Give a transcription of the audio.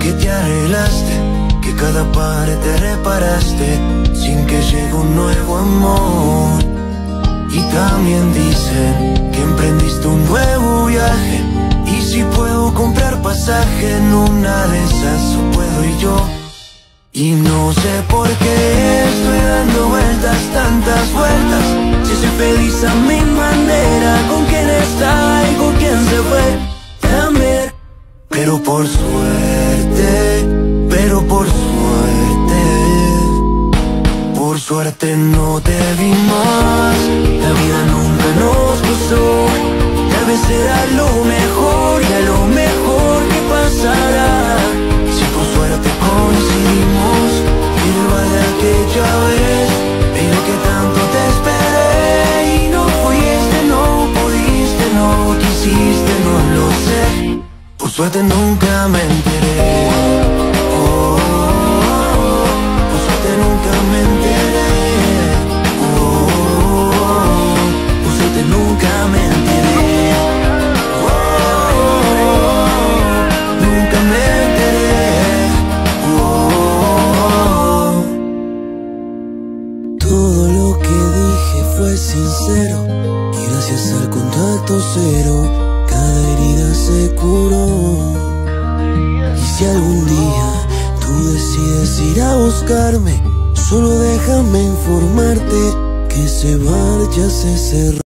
que te arreglaste, que cada parte reparaste, sin que llegue un nuevo amor. Y también dicen que emprendiste un nuevo viaje, y si puedo comprar pasaje en una de esas, o puedo y yo. Y no sé por qué estoy dando vueltas, tantas vueltas, si soy feliz a mi manera, con quien está y con quien se fue también. Pero por suerte, por suerte no te vi más. La vida nunca nos cruzó, tal vez será lo mejor y a lo mejor que pasará. Si por suerte coincidimos, en el bar de aquella vez, mira que tanto te esperé y no fuiste, no pudiste, no quisiste, no lo sé. Por suerte nunca me enteré. Oh, por suerte nunca me enteré. Oh, por suerte nunca me enteré. Oh, nunca me enteré. Oh, todo lo que dije fue sincero, y gracias al contacto cero cada herida se curó. Y si algún día tú decides ir a buscarme, solo déjame informarte que ese bar ya se cerró.